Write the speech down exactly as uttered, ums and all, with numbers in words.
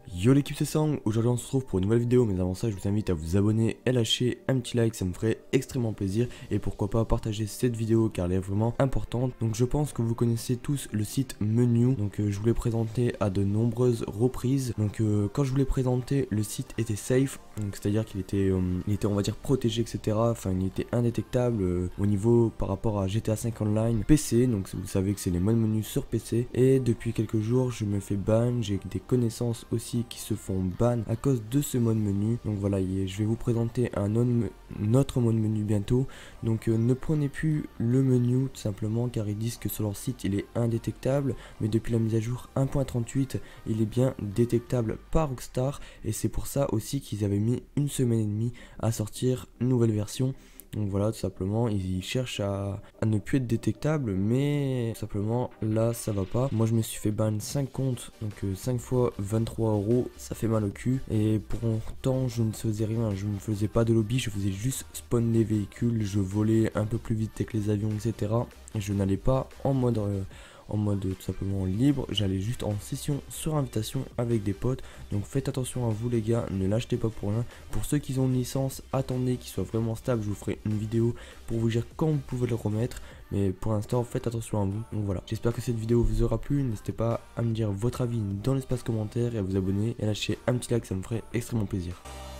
Yo l'équipe, c'est Sang, aujourd'hui on se retrouve pour une nouvelle vidéo, mais avant ça je vous invite à vous abonner et lâcher un petit like, ça me ferait extrêmement plaisir, et pourquoi pas partager cette vidéo car elle est vraiment importante. Donc je pense que vous connaissez tous le site Menu, donc euh, je vous l'ai présenté à de nombreuses reprises. Donc euh, quand je vous l'ai présenté, le site était safe, c'est à dire qu'il était, euh, il était on va dire protégé, etc. Enfin il était indétectable euh, au niveau par rapport à G T A cinq Online P C, donc vous savez que c'est les modes menus sur P C, et depuis quelques jours je me fais ban, j'ai des connaissances aussi qui se font ban à cause de ce mode menu. Donc voilà, je vais vous présenter un autre mode menu bientôt. Donc euh, ne prenez plus le menu tout simplement car ils disent que sur leur site il est indétectable, mais depuis la mise à jour un point trente-huit il est bien détectable par Rockstar, et c'est pour ça aussi qu'ils avaient mis une semaine et demie à sortir une nouvelle version. Donc voilà, tout simplement, ils cherchent à, à ne plus être détectable, mais tout simplement là ça va pas. Moi je me suis fait ban cinq comptes, donc euh, cinq fois vingt-trois euros, ça fait mal au cul. Et pourtant je ne faisais rien, je ne faisais pas de lobby, je faisais juste spawn les véhicules, je volais un peu plus vite avec les avions, et cetera. Et je n'allais pas en mode... Euh, en mode tout simplement libre, j'allais juste en session sur invitation avec des potes. Donc faites attention à vous les gars, ne l'achetez pas pour rien. Pour ceux qui ont une licence, attendez qu'il soit vraiment stable, je vous ferai une vidéo pour vous dire quand vous pouvez le remettre, mais pour l'instant faites attention à vous. Donc voilà, j'espère que cette vidéo vous aura plu, n'hésitez pas à me dire votre avis dans l'espace commentaire et à vous abonner et à lâcher un petit like, ça me ferait extrêmement plaisir.